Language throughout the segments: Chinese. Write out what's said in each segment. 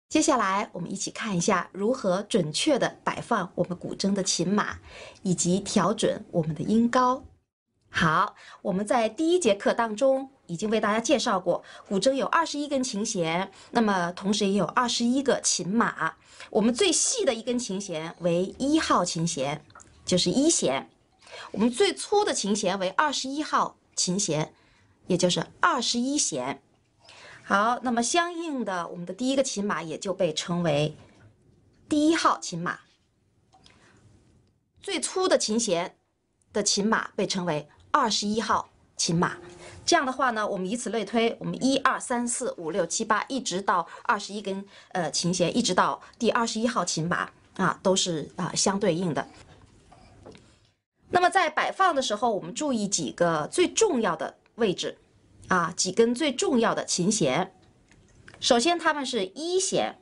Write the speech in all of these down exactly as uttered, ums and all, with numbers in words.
接下来，我们一起看一下如何准确地摆放我们古筝的琴码，以及调准我们的音高。好，我们在第一节课当中已经为大家介绍过，古筝有二十一根琴弦，那么同时也有二十一个琴码。我们最细的一根琴弦为一号琴弦，就是一弦；我们最粗的琴弦为二十一号琴弦，也就是二十一弦。好，那么相应的，我们的第一个琴码也就被称为第一号琴码。最粗的琴弦的琴码被称为二十一号琴码。这样的话呢，我们以此类推，我们一二三四五六七八，一直到二十一根呃琴弦，一直到第二十一号琴码啊，都是啊相对应的。那么在摆放的时候，我们注意几个最重要的位置。啊，几根最重要的琴弦，首先它们是一弦，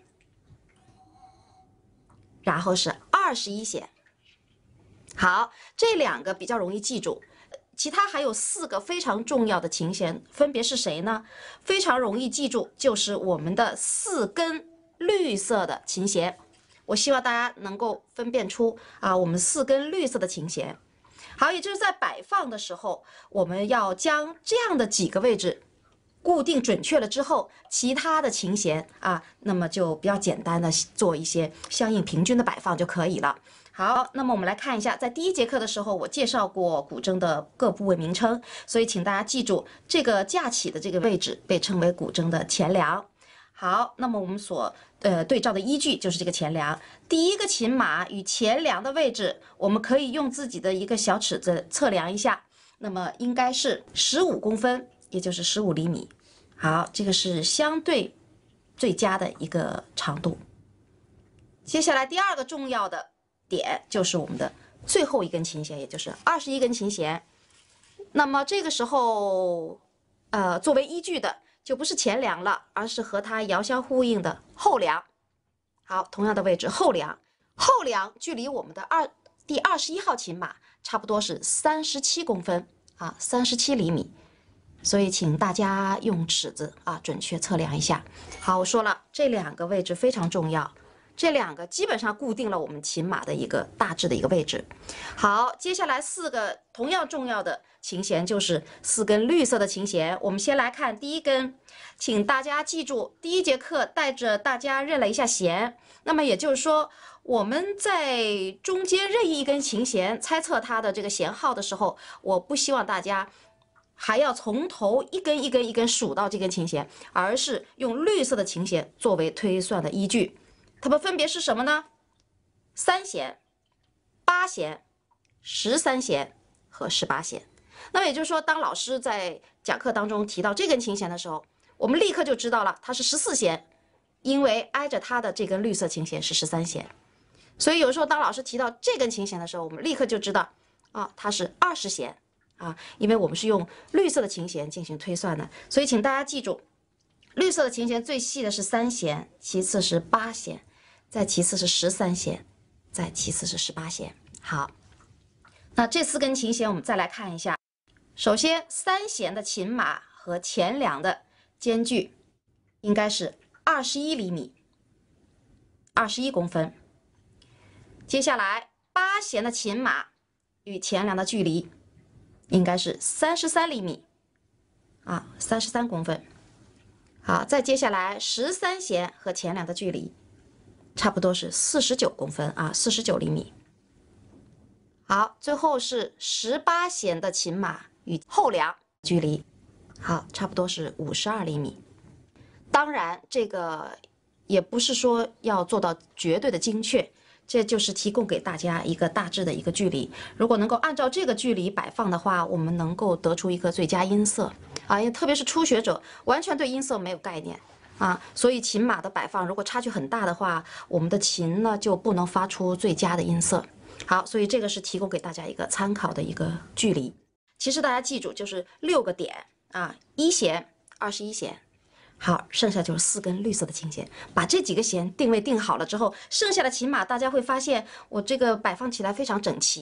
然后是二十一弦。好，这两个比较容易记住，其他还有四个非常重要的琴弦，分别是谁呢？非常容易记住，就是我们的四根绿色的琴弦。我希望大家能够分辨出啊，我们四根绿色的琴弦。好，也就是在摆放的时候，我们要将这样的几个位置固定准确了之后，其他的琴弦啊，那么就比较简单的做一些相应平均的摆放就可以了。好，那么我们来看一下，在第一节课的时候，我介绍过古筝的各部位名称，所以请大家记住，这个架起的这个位置被称为古筝的前梁。好，那么我们所呃对照的依据就是这个前梁。第一个琴码与前梁的位置，我们可以用自己的一个小尺子测量一下，那么应该是十五公分，也就是十五厘米。好，这个是相对最佳的一个长度。接下来第二个重要的点就是我们的最后一根琴弦，也就是二十一根琴弦。那么这个时候，呃，作为依据的。就不是前梁了，而是和它遥相呼应的后梁。好，同样的位置后梁，后梁距离我们的二第二十一号琴码差不多是三十七公分啊，三十七厘米。所以请大家用尺子啊准确测量一下。好，我说了这两个位置非常重要，这两个基本上固定了我们琴码的一个大致的一个位置。好，接下来四个同样重要的琴弦就是四根绿色的琴弦。我们先来看第一根，请大家记住，第一节课带着大家认了一下弦。那么也就是说，我们在中间任意一根琴弦猜测它的这个弦号的时候，我不希望大家还要从头一根一根一根数到这根琴弦，而是用绿色的琴弦作为推算的依据。它们分别是什么呢？三弦、八弦、十三弦和十八弦。那么也就是说，当老师在讲课当中提到这根琴弦的时候，我们立刻就知道了它是十四弦，因为挨着它的这根绿色琴弦是十三弦。所以有时候当老师提到这根琴弦的时候，我们立刻就知道啊，它是二十弦啊，因为我们是用绿色的琴弦进行推算的。所以请大家记住，绿色的琴弦最细的是三弦，其次是八弦，再其次是十三弦，再其次是十八弦。好，那这四根琴弦我们再来看一下。首先，三弦的琴码和前梁的间距应该是二十一厘米，二十一公分。接下来，八弦的琴码与前梁的距离应该是三十三厘米，啊，三十三公分。好，再接下来，十三弦和前梁的距离差不多是四十九公分啊，四十九厘米。好，最后是十八弦的琴码与后梁距离，好，差不多是五十二厘米。当然，这个也不是说要做到绝对的精确，这就是提供给大家一个大致的一个距离。如果能够按照这个距离摆放的话，我们能够得出一个最佳音色啊，也特别是初学者，完全对音色没有概念啊，所以琴码的摆放如果差距很大的话，我们的琴呢就不能发出最佳的音色。好，所以这个是提供给大家一个参考的一个距离。其实大家记住，就是六个点啊，一弦、二十一弦。好，剩下就是四根绿色的琴弦。把这几个弦定位定好了之后，剩下的琴码大家会发现，我这个摆放起来非常整齐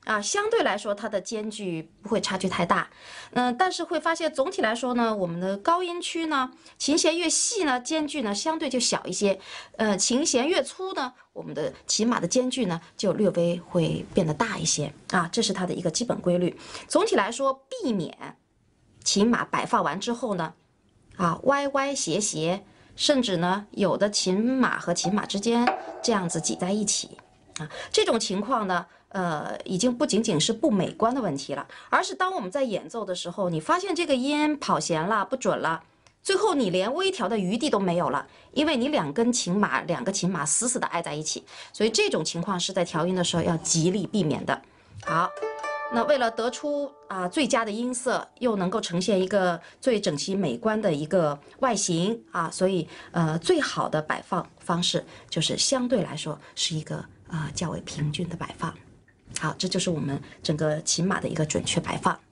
啊，相对来说它的间距不会差距太大，嗯，但是会发现总体来说呢，我们的高音区呢，琴弦越细呢，间距呢相对就小一些，呃，琴弦越粗呢，我们的琴码的间距呢就略微会变得大一些啊，这是它的一个基本规律。总体来说，避免琴码摆放完之后呢，啊，歪歪斜斜，甚至呢，有的琴码和琴码之间这样子挤在一起啊，这种情况呢。呃，已经不仅仅是不美观的问题了，而是当我们在演奏的时候，你发现这个音跑弦了，不准了，最后你连微调的余地都没有了，因为你两根琴码、两个琴码死死的挨在一起，所以这种情况是在调音的时候要极力避免的。好，那为了得出啊最佳的音色，又能够呈现一个最整齐美观的一个外形啊，所以呃最好的摆放方式就是相对来说是一个呃较为平均的摆放。好，这就是我们整个琴码的一个准确摆放。